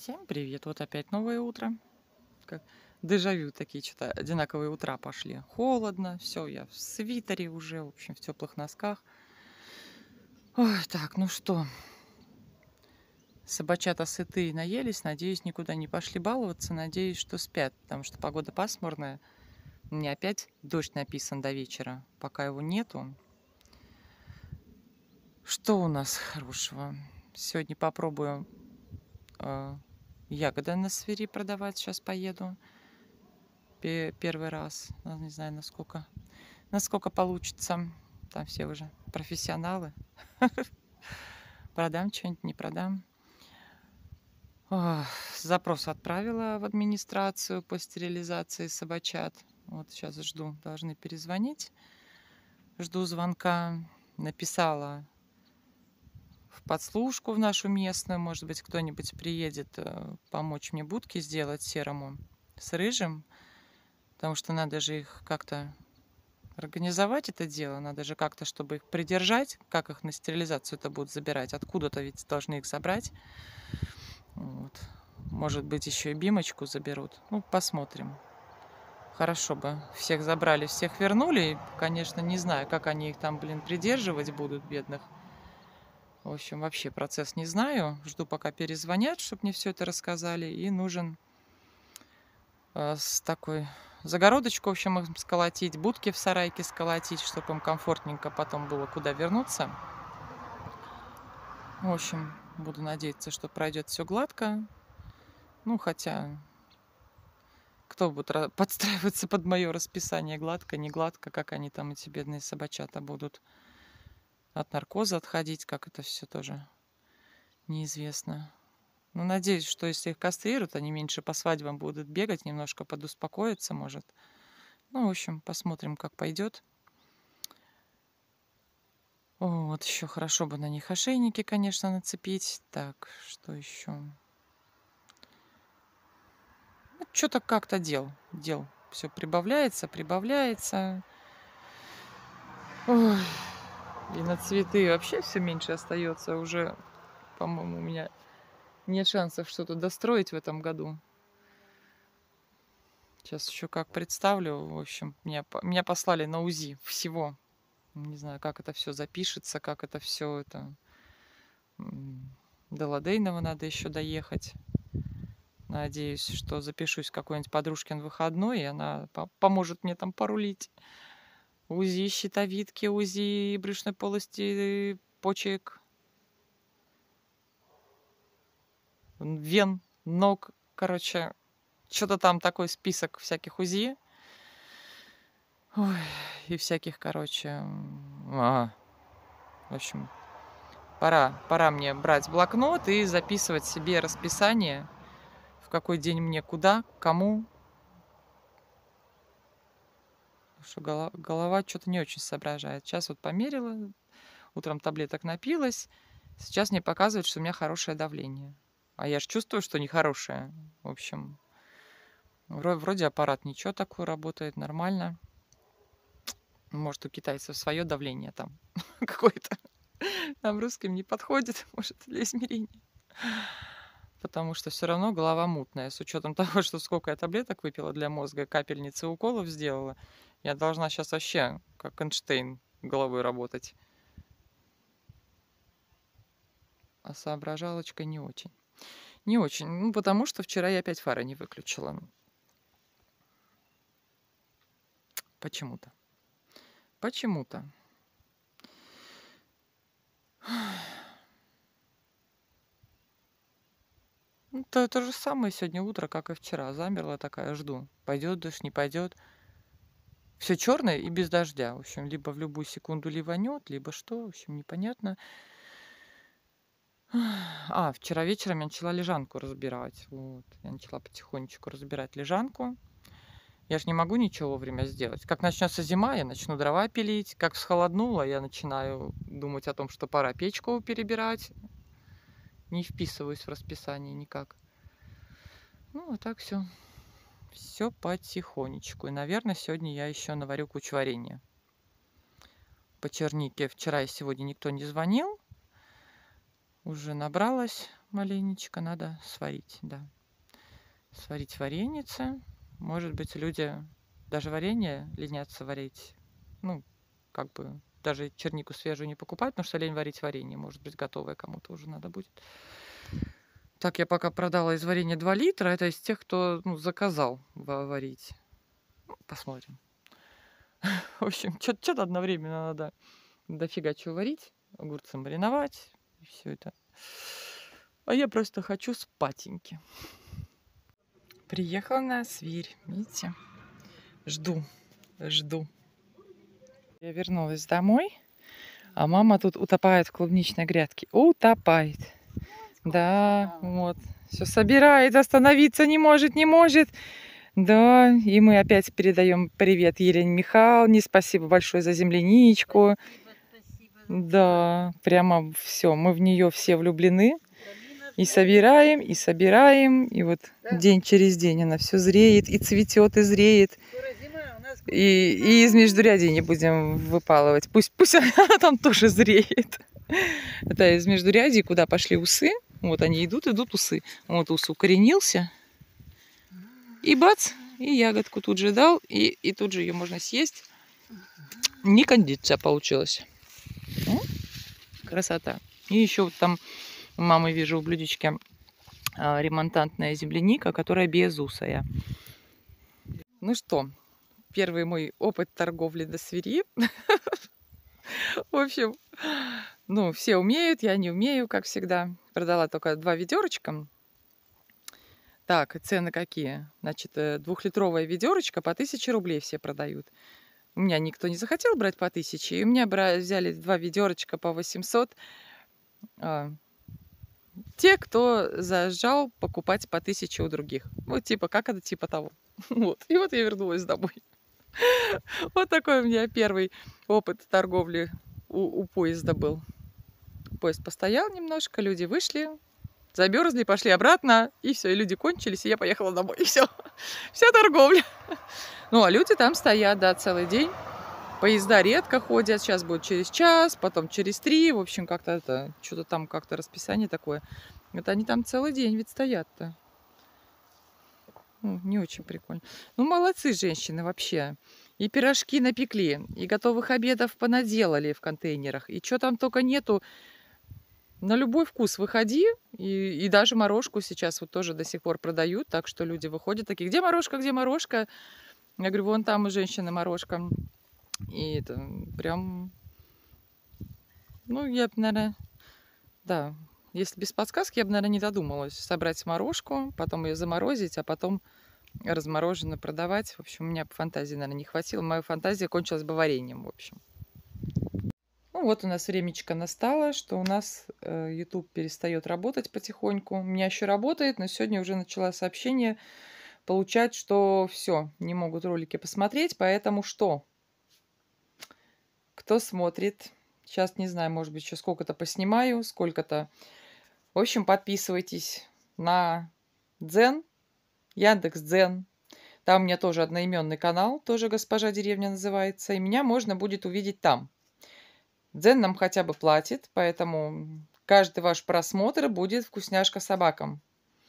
Всем привет! Вот опять новое утро. Как дежавю такие, что-то одинаковые утра пошли. Холодно, все, я в свитере уже, в общем, в теплых носках. Ой, так, ну что, собачата сытые наелись, надеюсь, никуда не пошли баловаться, надеюсь, что спят, потому что погода пасмурная. У меня опять дождь написан до вечера, пока его нету. Что у нас хорошего? Сегодня попробую э, ягоды на свири продавать, сейчас поеду. Первый раз. Не знаю, насколько получится. Там все уже профессионалы. Продам что-нибудь, не продам. Ох, запрос отправила в администрацию по стерилизации собачат. Вот сейчас жду, должны перезвонить. Жду звонка. Написала в подслушку в нашу местную. Может быть, кто-нибудь приедет помочь мне будки сделать серому с рыжим. Потому что надо же их как-то организовать это дело, надо же как-то, чтобы их придержать, как их на стерилизацию это будут забирать, откуда-то ведь должны их забрать. Вот. Может быть, еще и Бимочку заберут. Ну, посмотрим. Хорошо бы всех забрали, всех вернули. Конечно, не знаю, как они их там, придерживать будут, бедных. В общем, вообще процесс не знаю. Жду, пока перезвонят, чтобы мне все это рассказали. И нужен с такой загородочку, в общем, их сколотить, будки в сарайке сколотить, чтобы им комфортненько потом было куда вернуться. В общем, буду надеяться, что пройдет все гладко. Ну, хотя, кто будет подстраиваться под мое расписание, гладко, не гладко, как они там, эти бедные собачата, будут от наркоза отходить, как это все тоже неизвестно. Ну, надеюсь, что если их кастрируют, они меньше по свадьбам будут бегать, немножко подуспокоиться, может. Ну, в общем, посмотрим, как пойдет. Вот, еще хорошо бы на них ошейники, конечно, нацепить. Так, что еще? Ну, что-то как-то дел. Все прибавляется, прибавляется. Ой, и на цветы вообще все меньше остается. Уже, по-моему, у меня нет шансов что-то достроить в этом году. Сейчас еще как представлю. В общем, меня послали на УЗИ всего. Не знаю, как это все запишется, как это все это. До Ладейного надо еще доехать. Надеюсь, что запишусь в какой-нибудь подружкин выходной, и она поможет мне там порулить. УЗИ щитовидки, УЗИ брюшной полости, почек, вен, ног. Короче, что-то там такой список всяких УЗИ. Ой, и всяких, короче... В общем, пора мне брать блокнот и записывать себе расписание, в какой день мне куда, кому. Потому что голова что-то не очень соображает. Сейчас вот померила, утром таблеток напилась. Сейчас мне показывают, что у меня хорошее давление. А я же чувствую, что нехорошее. В общем, вроде аппарат ничего, такой работает нормально. Может, у китайцев свое давление там какое-то. Нам русским не подходит, может, для измерения. Потому что все равно голова мутная. С учетом того, что сколько я таблеток выпила для мозга, капельницы уколов сделала, я должна сейчас вообще как Эйнштейн головой работать. А соображалочка не очень. Не очень. Ну, потому что вчера я опять фары не выключила. Почему-то. Почему-то. Ну, то же самое сегодня утро, как и вчера. Замерла такая, жду. Пойдет дождь, не пойдет. Все черное и без дождя. В общем, либо в любую секунду ливанет, либо что. В общем, непонятно. Вчера вечером я начала лежанку разбирать. Вот. Я начала потихонечку разбирать лежанку. Я же не могу ничего вовремя сделать. Как начнется зима, я начну дрова пилить. Как всхолоднуло, я начинаю думать о том, что пора печку перебирать. Не вписываюсь в расписание никак. Ну, а так все. Все потихонечку. И, наверное, сегодня я еще наварю кучу варенья. По чернике вчера и сегодня никто не звонил. Уже набралась. маленечко надо сварить, да. Сварить варенице. Может быть, люди даже варенье ленятся варить. Ну, как бы даже чернику свежую не покупать, потому что лень варить варенье. Может быть, готовое кому-то уже надо будет. Так, я пока продала из варенья 2 литра. Это из тех, кто заказал варить. Ну, посмотрим. В общем, что-то одновременно надо дофига чего варить. Огурцы мариновать. И все это. А я просто хочу спатеньки. Приехала на свирь. Видите? Жду. Я вернулась домой, а мама тут утопает в клубничной грядке. Утопает. Да, вот. Все собирает, остановиться не может. Да, и мы опять передаем привет Елене Михайловне. Спасибо большое за земляничку. Да, прямо все. Мы в нее все влюблены. И собираем, и вот день через день она все зреет, и цветет, и зреет. И из междурядий не будем выпалывать. Пусть она там тоже зреет. Это из междурядий, куда пошли усы. Вот они идут усы. Вот ус укоренился. И бац, и ягодку тут же дал, и тут же ее можно съесть. Не кондиция получилась. Красота. И еще вот там у мамы вижу в блюдечке ремонтантная земляника, которая безусая. Ну что, первый мой опыт торговли до свири. В общем, ну, все умеют, я не умею, как всегда. Продала только 2 ведерочка. Так, цены какие? Значит, 2-литровая ведерочка по 1000 рублей все продают. У меня никто не захотел брать по 1000, и у меня взяли 2 ведерочка по 800. Те, кто заезжал покупать по 1000 у других. Вот типа, как это, типа того. Вот. И вот я вернулась домой. Вот такой у меня первый опыт торговли у поезда был. Поезд постоял немножко, люди вышли, замерзли, пошли обратно, и все, и люди кончились, и я поехала домой, и все. Вся торговля. Ну, а люди там стоят, да, целый день. Поезда редко ходят, сейчас будет через час, потом через 3. В общем, как-то это, что-то там как-то расписание такое. Это они там целый день ведь стоят-то. Ну, не очень прикольно. Ну, молодцы женщины вообще. И пирожки напекли, и готовых обедов понаделали в контейнерах. И что там только нету. На любой вкус выходи. И даже морожку сейчас вот тоже до сих пор продают. Так что люди выходят такие, где морожка, где морожка? Я говорю, вон там у женщины морожка. И это прям... Ну, я бы, наверное... Да, если без подсказки, я бы, наверное, не додумалась. Собрать морожку, потом ее заморозить, а потом размороженно продавать. В общем, у меня фантазии, наверное, не хватило. Моя фантазия кончилась бы вареньем, в общем. Ну вот у нас времечко настало, что у нас YouTube перестает работать потихоньку. У меня еще работает, но сегодня уже начала сообщение получать, что все, не могут ролики посмотреть, поэтому что? Кто смотрит? Сейчас, не знаю, может быть, еще сколько-то поснимаю, сколько-то. В общем, подписывайтесь на Дзен, Яндекс.Дзен. Там у меня тоже одноименный канал, тоже «Госпожа Деревня» называется, и меня можно будет увидеть там. Дзен нам хотя бы платит, поэтому каждый ваш просмотр будет вкусняшка собакам.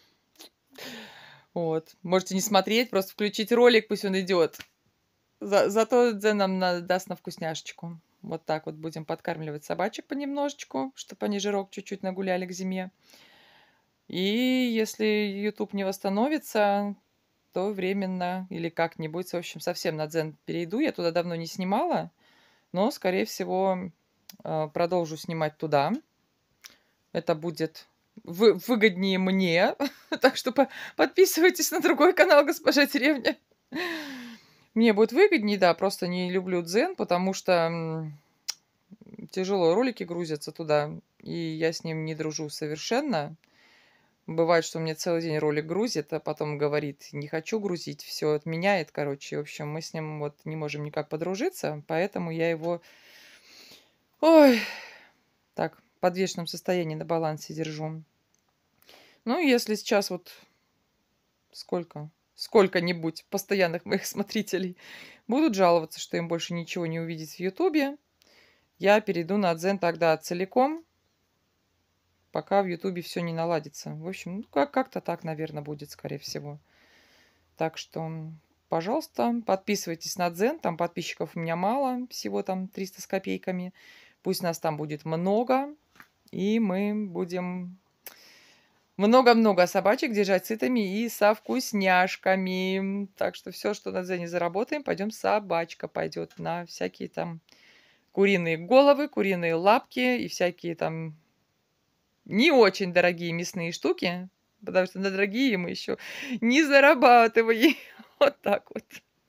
Вот. Можете не смотреть, просто включить ролик, пусть он идет. Зато Дзен нам даст на вкусняшечку. Вот так вот будем подкармливать собачек понемножечку, чтобы они жирок чуть-чуть нагуляли к зиме. И если YouTube не восстановится, то временно или как-нибудь, в общем, совсем на Дзен перейду. Я туда давно не снимала, но, скорее всего, продолжу снимать туда. Это будет выгоднее мне. Так что подписывайтесь на другой канал «Госпожа Деревня». Мне будет выгоднее, да, просто не люблю Дзен, потому что тяжело ролики грузятся туда, и я с ним не дружу совершенно. Бывает, что мне целый день ролик грузит, а потом говорит, не хочу грузить, все отменяет, короче. В общем, мы с ним вот не можем никак подружиться, поэтому я его, ой, так, в подвешенном состоянии на балансе держу. Ну, если сейчас вот сколько-нибудь постоянных моих смотрителей будут жаловаться, что им больше ничего не увидеть в Ютубе, я перейду на Дзен тогда целиком, пока в Ютубе все не наладится. В общем, ну, как-то так, наверное, будет, скорее всего. Так что, пожалуйста, подписывайтесь на Дзен. Там подписчиков у меня мало, всего там 300 с копейками. Пусть нас там будет много, и мы будем много-много собачек держать сытыми и со вкусняшками. Так что все, что на Дзене заработаем, пойдем собачка пойдет на всякие там куриные головы, куриные лапки и всякие там не очень дорогие мясные штуки, потому что на дорогие мы еще не зарабатываем. Вот так вот.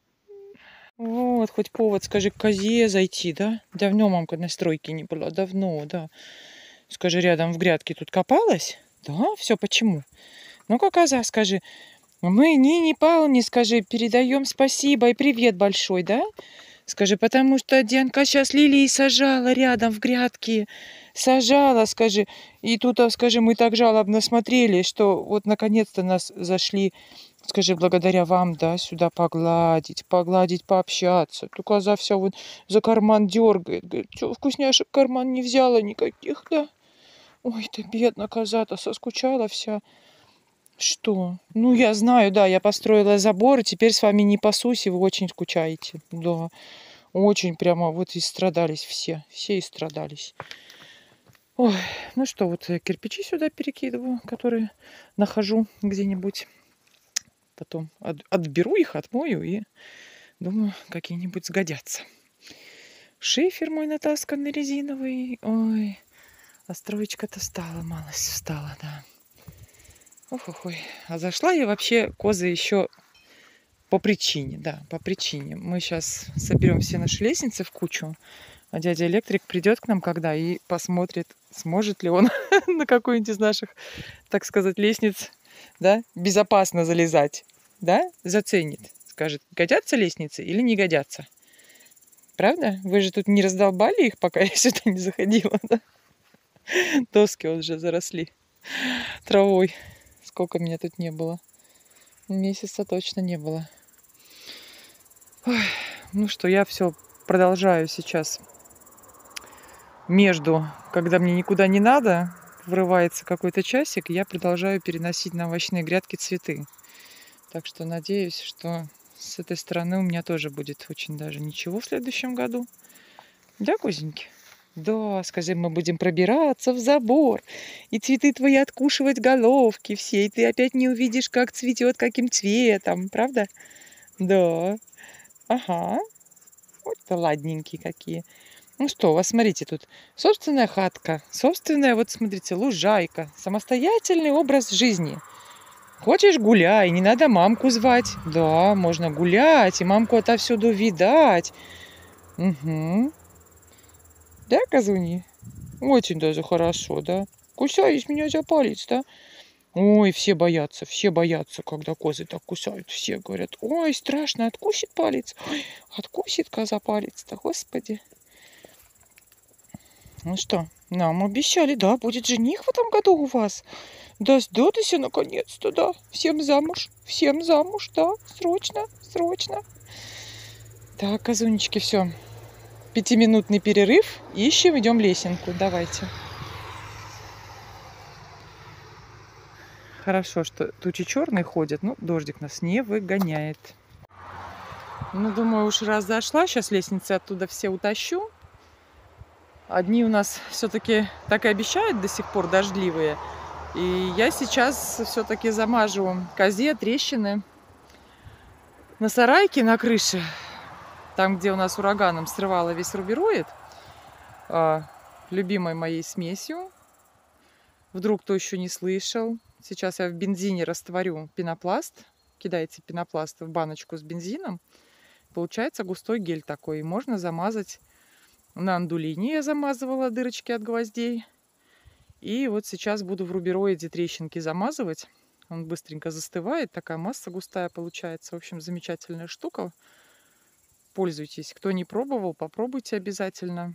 Вот, хоть повод, скажи, к козе зайти, да? Давно мамка на стройке не была, давно, да. Скажи, рядом в грядке тут копалась? Да, все почему? Ну-ка, коза, скажи, мы Нине Павловне, скажи, передаем спасибо и привет большой, да? Скажи, потому что Дианка сейчас лилии сажала рядом в грядке. Сажала, скажи. И тут, скажи, мы так жалобно смотрели, что вот наконец-то нас зашли, скажи, благодаря вам, да, сюда погладить, пообщаться. То коза вся вот за карман дергает. Говорит, что, вкусняшек карман не взяла никаких, да? Ой, ты бедная коза-то, соскучала вся. Что? Ну, я знаю, да, я построила забор, и теперь с вами не пасусь, и вы очень скучаете. Да, очень прямо вот и страдались все и страдались. Ой, ну что, вот я кирпичи сюда перекидываю, которые нахожу где-нибудь. Потом отберу их, отмою и, думаю, какие-нибудь сгодятся. Шифер мой натасканный резиновый. Ой, а строечка-то встала, да. Ох-ой. А зашла я вообще, козы, еще по причине, да, по причине. Мы сейчас соберем все наши лестницы в кучу, а дядя электрик придет к нам когда и посмотрит, сможет ли он на какую-нибудь из наших, так сказать, лестниц, да, безопасно залезать, да, заценит, скажет, годятся лестницы или не годятся. Правда? Вы же тут не раздолбали их, пока я сюда не заходила, да? Доски уже заросли травой. Сколько меня тут не было? Месяца точно не было. Ой, ну что, я все продолжаю сейчас когда мне никуда не надо, врывается какой-то часик, я продолжаю переносить на овощные грядки цветы. Так что надеюсь, что с этой стороны у меня тоже будет очень даже ничего в следующем году. Да, козеньки? Да, скажи, мы будем пробираться в забор, и цветы твои откушивать головки все, и ты опять не увидишь, как цветет, каким цветом, правда? Да, ага, вот-то ладненькие какие. Ну что, у вас, смотрите, тут собственная хатка, собственная, вот смотрите, лужайка, самостоятельный образ жизни. Хочешь, гуляй, не надо мамку звать. Да, можно гулять, и мамку отовсюду видать. Угу. Да, козуни? Очень даже хорошо, да? Кусаешь меня за палец, да? Ой, все боятся, когда козы так кусают. Все говорят, ой, страшно, откусит палец. Ой, откусит коза палец-то, господи. Ну что, нам обещали, да, будет жених в этом году у вас. Дождётесь наконец-то, да. Всем замуж, да. Срочно, срочно. Так, козунечки, все. 5-минутный перерыв. Ищем, идем лесенку. Давайте. Хорошо, что тучи черные ходят, но дождик нас не выгоняет. Ну, думаю, уж раз зашла, сейчас лестницы оттуда все утащу. Одни у нас все-таки так и обещают до сих пор дождливые. И я сейчас все-таки замажу козе трещины на сарайке на крыше, там, где у нас ураганом срывало весь рубероид, любимой моей смесью. Вдруг кто еще не слышал. Сейчас я в бензине растворю пенопласт. Кидаете пенопласт в баночку с бензином. Получается густой гель такой. И можно замазать на андулине. Я замазывала дырочки от гвоздей. И вот сейчас буду в рубероиде трещинки замазывать. Он быстренько застывает. Такая масса густая получается. В общем, замечательная штука. Пользуйтесь. Кто не пробовал, попробуйте обязательно.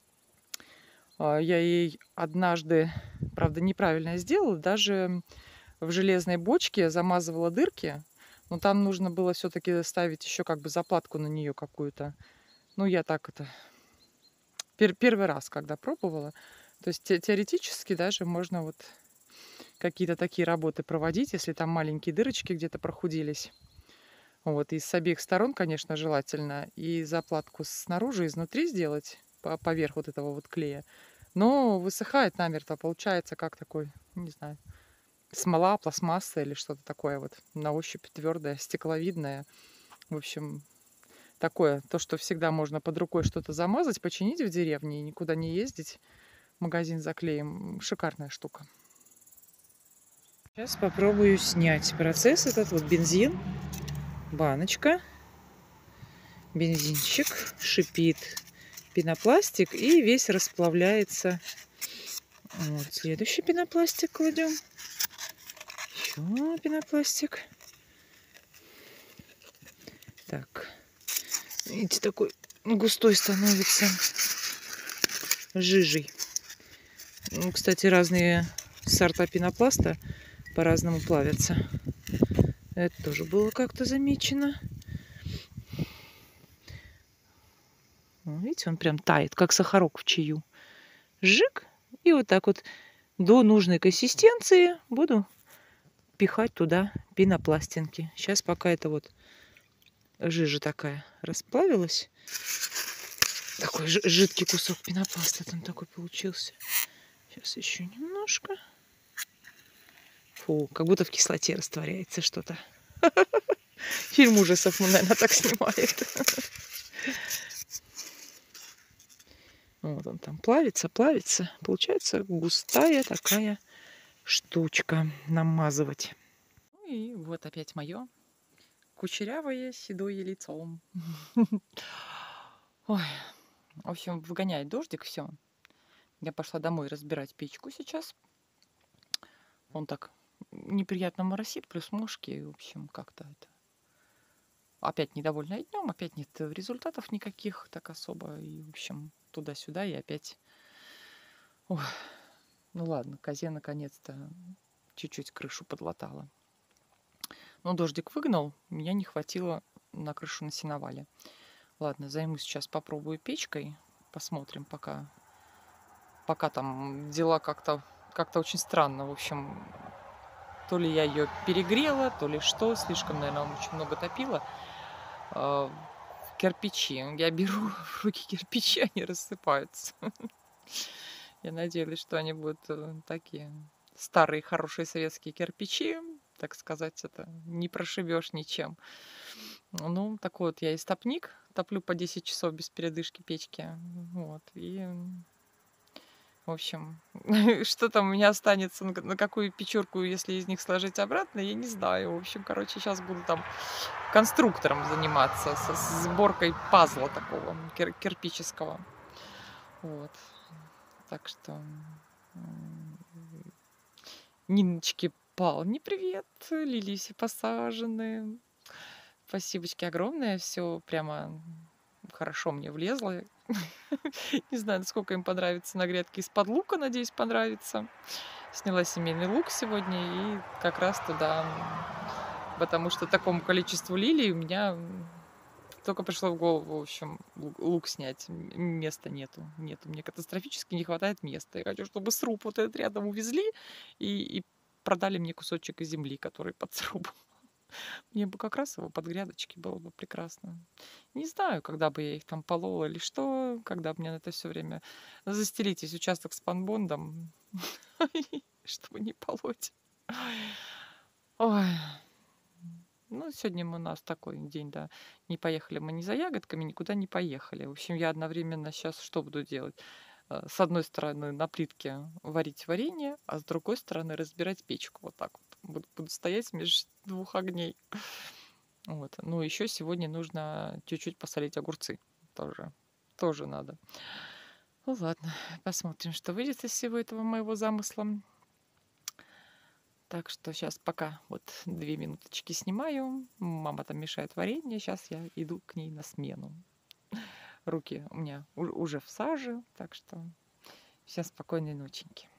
Я ей однажды, правда, неправильно сделала. Даже в железной бочке замазывала дырки. Но там нужно было все-таки ставить еще как бы заплатку на нее какую-то. Ну, я так это... Первый раз, когда пробовала, То есть теоретически даже можно вот какие-то такие работы проводить, если там маленькие дырочки где-то прохудились. Вот, и с обеих сторон, конечно, желательно и заплатку снаружи, и изнутри сделать поверх вот этого вот клея. Но высыхает намертво, получается как такой, не знаю, смола, пластмасса или что-то такое вот на ощупь твердое, стекловидное. В общем, такое, то, что всегда можно под рукой что-то замазать, починить в деревне и никуда не ездить. Магазин за клеем. Шикарная штука. Сейчас попробую снять процесс этот. Вот бензин, баночка, бензинчик, шипит пенопластик и весь расплавляется. Вот, следующий пенопластик кладем. Еще пенопластик. Так, видите, такой густой становится, жижей. Ну, кстати, разные сорта пенопласта по-разному плавятся. Это тоже было как-то замечено. Видите, он прям тает, как сахарок в чаю. Жик. И вот так вот до нужной консистенции буду пихать туда пенопластинки. Сейчас пока это вот жижа такая расплавилась. Такой жидкий кусок пенопласта там такой получился. Сейчас еще немножко. Фу, как будто в кислоте растворяется что-то. Фильм ужасов, наверное, так снимает. Вот он там плавится, плавится. Получается густая такая штучка намазывать. Ну и вот опять мое кучерявое седое лицо. Ой, в общем, выгоняет дождик, все. Я пошла домой разбирать печку сейчас. Он так неприятно моросит, плюс мошки. В общем, как-то это... Опять недовольная днем, опять нет результатов никаких так особо. И, в общем, туда-сюда и опять... Ой, ну ладно, козе наконец-то чуть-чуть крышу подлатала. Но дождик выгнал, меня не хватило на крышу на сеновале. Ладно, займусь сейчас, попробую печкой. Посмотрим, пока там дела как-то очень странно. В общем, то ли я ее перегрела, то ли что. Слишком, наверное, очень много топила. Кирпичи. Я беру в руки кирпичи, они рассыпаются. Я надеялась, что они будут такие старые, хорошие советские кирпичи. Так сказать, это не прошибешь ничем. Ну, такой вот я истопник. Топлю по 10 часов без передышки печки. Вот. И, в общем, что там у меня останется, на какую печурку, если из них сложить обратно, я не знаю. В общем, короче, сейчас буду там конструктором заниматься, со сборкой пазла такого кирпического. Вот. Так что... Ниночке Павловне привет, лилии все посажены. Спасибочки огромное, все прямо хорошо мне влезло. Не знаю, насколько им понравится на грядке из-под лука, надеюсь, понравится. Сняла семейный лук сегодня и как раз туда, потому что такому количеству лилий у меня только пришло в голову, в общем, лук снять. Места нету. Мне катастрофически не хватает места. Я хочу, чтобы сруб вот этот рядом увезли и продали мне кусочек земли, который под срубом. Мне бы как раз его под грядочки было бы прекрасно. Не знаю, когда бы я их там полола или что, когда бы мне на это все время застелить весь участок с панбондом, чтобы не полоть. Ой. Ну, сегодня у нас такой день, да. Не поехали мы ни за ягодками, никуда не поехали. В общем, я одновременно сейчас что буду делать? С одной стороны на плитке варить варенье, а с другой стороны разбирать печку. Вот так вот. Буду стоять между двух огней. Вот. Ну, еще сегодня нужно чуть-чуть посолить огурцы. Тоже надо. Ну, ладно, посмотрим, что выйдет из всего этого моего замысла. Так что сейчас пока вот 2 минуточки снимаю. Мама там мешает варенье. Сейчас я иду к ней на смену. Руки у меня уже в саже. Так что всем спокойной ноченьки.